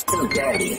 So dirty.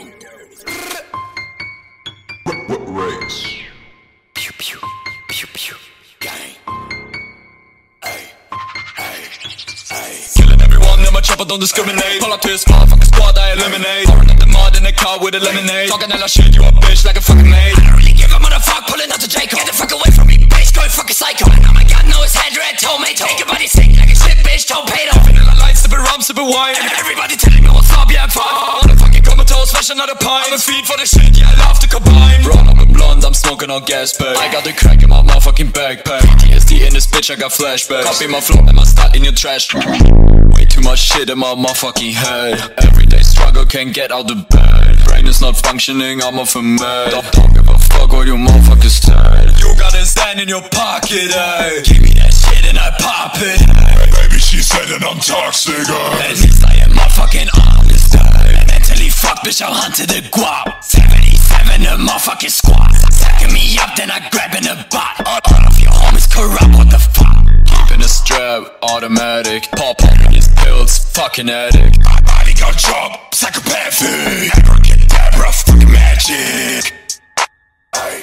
What race? Pew pew, pew pew, gang. Ay, ay, ay. Killing everyone in my chopper, don't discriminate. Pull up to this motherfucking squad, I eliminate. Pouring up the mud in the car with a lemonade. Talking hella shit, you a bitch like a fucking maid. I don't really give a motherfucker, pulling out the Jacob. Get the fuck away from me, bitch, go fucking psycho. Oh my god, no, it's head red tomato. Take your body sick like a shit, bitch, torpedo. Vanilla lights, sipping rum, sipping wine. And everybody telling me what's up, yeah, I'm fine. Motherfucking comatose, smash another pint. I'm a feed for the shit, yeah, I love to combine. Bro, I'm a blonde, I'm smoking on gas bag. I got the crack in my motherfucking backpack. PTSD in this bitch, I got flashbacks. Copy my flow and my style in your trash. Way too much shit in my motherfucking head. Everyday struggle, can't get out the bed. Brain is not functioning, I'm off a med. Don't give a fuck what you motherfuckers said. You got a stand in your pocket, eh? Give me that shit and I pop it, eh? Baby, she said that I'm toxic, At least I am motherfucking honest, eh? Mentally fucked, bitch, I'm hunted the guap. 77 a motherfucking squad. Sacking me up, then I grabbing a bot. All of your homies corrupt, what the fuck? Keeping a strap, automatic. Pop on these pills, fucking addict. My body got drop, psychopathic. Abracadabra, fucking magic. Ay.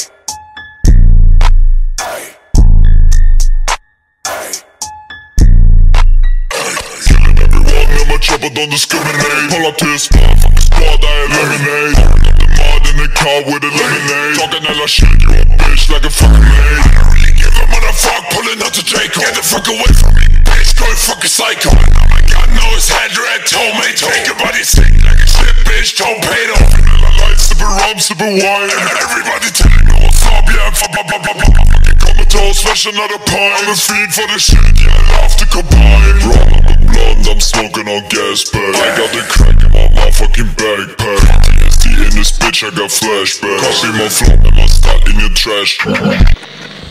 Ay. Ay. Killing everyone in my chopper, don't discriminate. Pull up to this motherfucking squad, I eliminate. Pouring up the mud in the car with a lemonade. Talking hella shit, you a bitch like a fucking maid. I don't really give a motherfucker, pulling out the Jacob. Get the fuck away from me, bitch, go fucking psycho. Oh my god, no, it's head red tomato. Take your body sick like a shit, bitch, torpedo. Vanilla lights, sipping rum, sipping wine. And everybody telling me what's up, yeah, I'm fucking comatose, smash another pint. I'm a fiend for the shit, yeah, I love to combine. Bro, I'm a blonde, I'm smoking on gas bag. I got the crack in my motherfucking backpack. PTSD in this bitch, I got flashbacks. Copy my flow and my style in your trash.